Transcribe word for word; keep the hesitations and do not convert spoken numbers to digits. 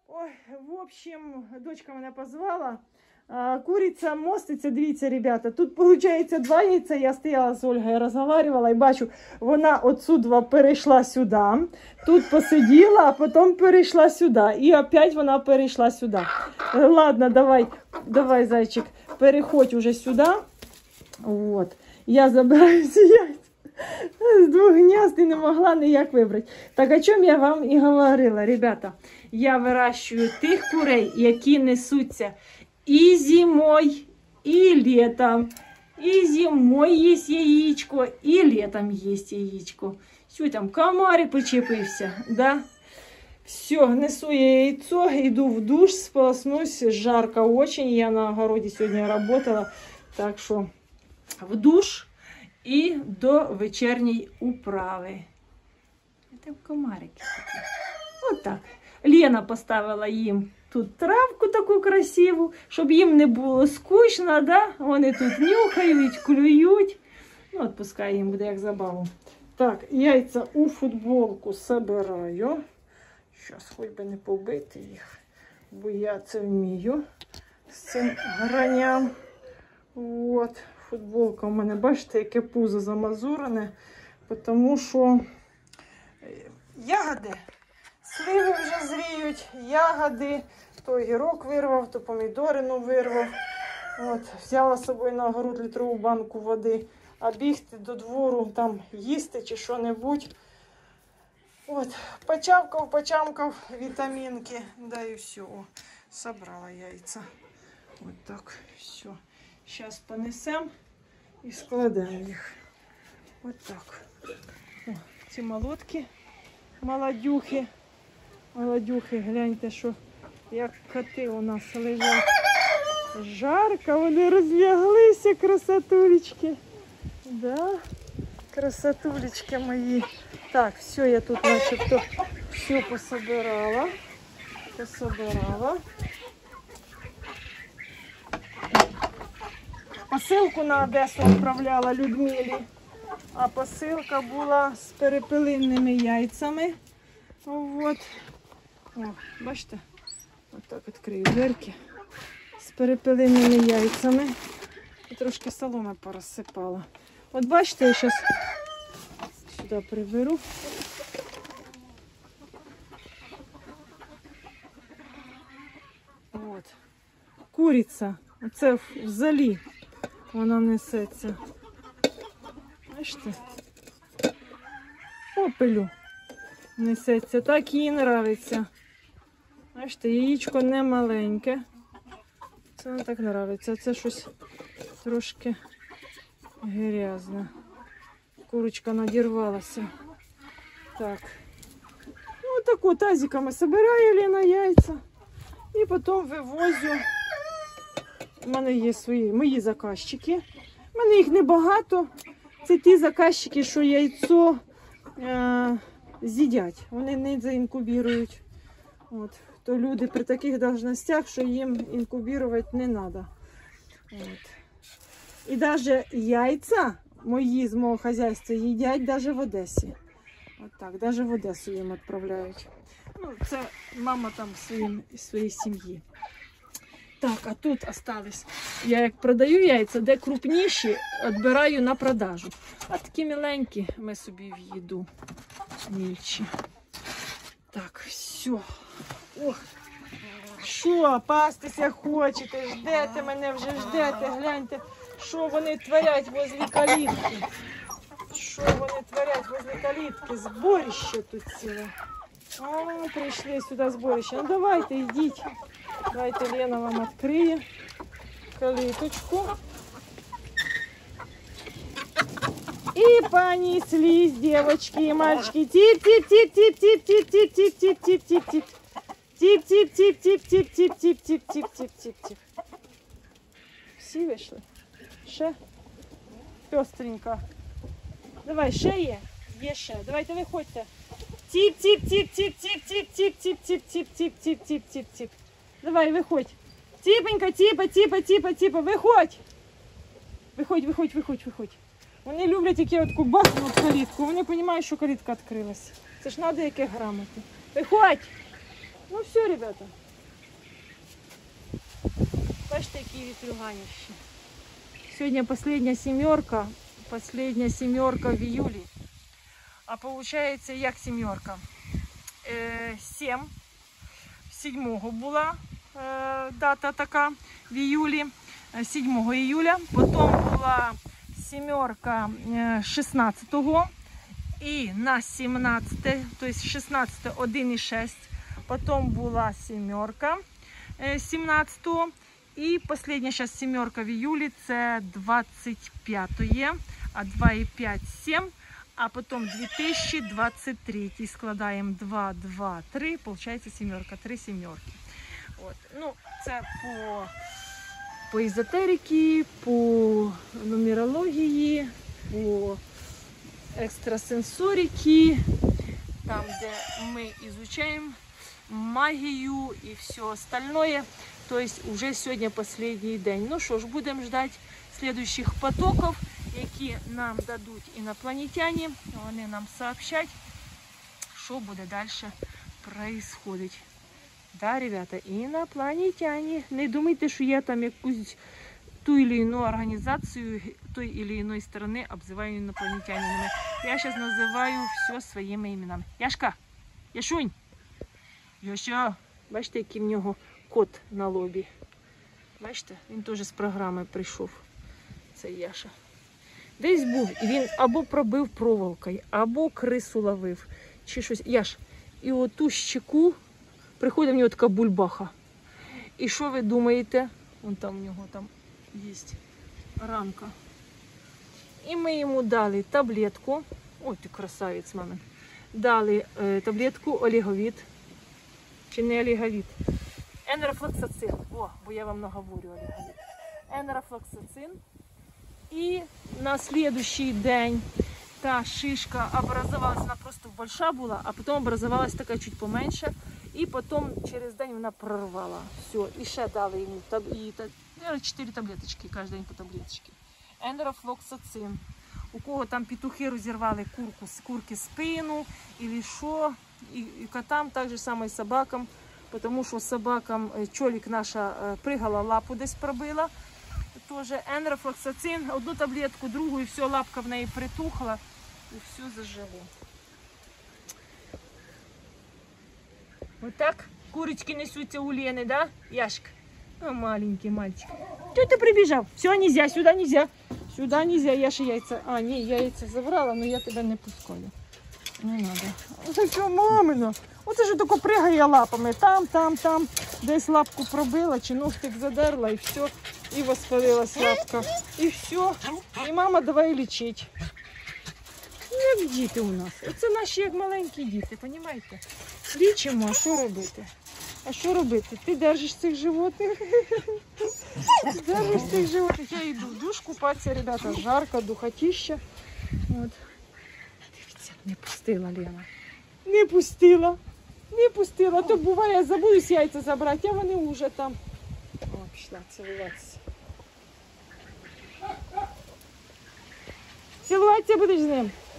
Ой, в общем, дочка мене позвала. Куриця моститься, дивіться, ребята. Тут, виходить, два яйця. Я стояла з Ольгою, розмовляла і бачу, вона отсюда перейшла сюди. Тут посиділа, а потім перейшла сюди. І опять вона перейшла сюди. Ладно, давай, давай, зайчик, переходь уже сюди. Вот. Я забираю ці яйця. З двох гнізд і не могла ніяк вибрати. Так, о чому я вам і говорила, ребята. Я вирощую тих курей, які несуться и зимой, и летом. И зимой есть яичко, и летом есть яичко. Все, там комарик причепився, да? Все, несу я яйцо, иду в душ, сполоснусь. Жарко очень, я на огороде сегодня работала. Так что в душ и до вечерней управи. Это комарики такие. Вот так. Лена поставила їм тут травку таку красиву, щоб їм не було скучно, да? Вони тут нюхають, клюють. Ну, от пускай їм буде як забаву. Так, яйця у футболку собираю. Зараз хоч би не побити їх, бо я це вмію з цим граням. От, футболка у мене, бачите, яке пузо замазурене, тому що ягоди. Сливи вже зріють, ягоди, то огірок вирвав, то помідорину вирвав. От, взяла з собою на огород літрову банку води, а бігти до двору, там їсти чи що-небудь. От, почавкав, почамкав вітамінки, да і все. О, собрала яйця. От так, все. Зараз понесемо і складемо їх. От так. О, ці молотки, молодюхи. Молодюхи, гляньте, що як коти у нас лежать. Жарко, вони розляглися, красотулечки. Да, красотулечки мої. Так, все, я тут начебто все пособирала. Пособирала. Посилку на Одесу відправляла Людмилі. А посилка була з перепелинними яйцями. Вот. О, бачите? Ось так відкрию дверки. З перепелиними яйцями. І трошки соломи порозсипала. От бачите, я зараз сюди приберу. От. Куриця. Оце в залі вона несеться. Бачите? Попелю несеться. Так їй подобається. Бачите, яєчко не маленьке. Це не так подобається. Це щось трошки грязне. Курочка надірвалася. Так. Ну, таку тазиками собираю Лена яйця. І потім вивозю. У мене є свої, мої заказчики. У мене їх небагато. Це ті заказчики, що яйцо е, з'їдять. Вони не заінкубірують. От. То люди при таких должностях, що їм інкубірувати не треба. От. І навіть яйця мої з мого хазяйства їдять навіть в Одесі. От так, навіть в Одесу їм відправляють. Ну, це мама там своїм, своїй сім'ї. Так, а тут остались. Я як продаю яйця, де крупніші, відбираю на продажу. А такі міленькі ми собі в їду. Мільчі. Так, все. Ох. Що, пастися хочете, ждете мене, вже ждете, гляньте, що вони творять возле калітки. Що вони творять возле калітки, зборище тут ціле. А, прийшли сюди зборище. Ну давайте, йдіть. Давайте Лена вам відкриє калиточку. И понеслись девочки и мальчики. Тип-тип-тип-тип-тип-тип-тип-тип-тип-тип-тип-тип. Тип-тип-тип-тип-тип-тип-тип-тип-тип. Всі вийшли? Ще? Пестренько. Давай, ще є? Є ще. Давайте виходьте. Тип-тип-тип-тип-тип-тип-тип-тип-тип-тип-тип-тип. Давай, виходь. Типонька, типа, типа, типа, типа, виходь. Виходь, виходь, виходь, виходь. Вони люблять, як я от кубасну в калітку. Вони розуміють, що калітка відкрилась. Це ж треба яке грамоти. Виходь. Ну все, ребята. Бачите, які вітрюганіщі. Сьогодні остання сімерка, остання сімерка в июлі. А виходить, як сімерка? Е, сім. сьомого була е, дата така в июлі. сьомого июля. Потім була сімерка е, шістнадцятого. І на сімнадцяте, тобто шістнадцяте один і шість. Потім була сімерка сімнадцятого. І остання зараз сімерка в июлі, це двадцять п'яте, а два і п'ять – сім. А потім дві тисячі двадцять третій. Складаємо два, два, три, виходить сімерка, три сімерки. От. Ну, це по, по езотериці, по нумерології, по екстрасенсорики, там, де ми изучаем магію і все остальное. То есть уже сьогодні останній день. Ну що ж, будемо ждати слідуючих потоків, які нам дадуть інопланетяни. Вони нам сообщать, що буде далі происходить. Да, ребята, інопланетяни. Не думайте, що я там якусь ту или иную организацию той или иной стороны обзываю инопланетянинами. Я сейчас называю все своими именами. Яшка, Яшунь, Яша. Бачите, який в нього кот на лобі. Бачите, він теж з програми прийшов. Це Яша. Десь був, і він або пробив проволокою, або крису ловив, чи щось. Яш, і оту щеку приходить в нього така бульбаха. І що ви думаєте? Вон там в нього там є ранка. І ми йому дали таблетку. Ой, ти красавець, мамин. Дали е, таблетку оліговіт. Чи не оліговіт? Енерофлоксацин. О, бо я вам наговорю оліговіт. Енерофлоксацин. І на следующий день та шишка образовалась, вона просто большая була, а потім образовалась така чуть поменше. І потім через день вона прорвала. Все, і ще дали йому таб... і, та... чотири таблеточки, кожен день по таблеточці. Енерофлоксацин. У кого там петухи розірвали курку, курки спину, і що. І, і котам, так же само і собакам. Тому що собакам чолік наша пригала, лапу десь пробила. Тоже енерофлоксацин. Одну таблетку, другу, і все, лапка в неї притухла. І все зажило. Вот так курочки несутся у Лены, да, Яшка? А, маленький мальчик. Кто ты прибежал? Все, нельзя, сюда нельзя. Сюда нельзя, Яша яйца. А, не, я яйца забрала, но я тебя не пускаю. Не надо. Це що, мамина? Оце ж тако пригає лапами. Там, там, там. Десь лапку пробила, чи ногтик задерла, і все. І воспалилась лапка. І все. І мама давай лічить. Як діти у нас. Оце наші як маленькі діти, розумієте? Лічимо, а що робити? А що робити? Ти держиш цих животних? Держиш цих животних. Я йду в душ купатися, ребята, жарко, духотища. От. Дивіться, не пустила Лена. Не пустила. Не пустила. То буває, я забудусь яйця забрати, а вони вже там. О, пішла цілуватися. Цілуватися будеш з ним?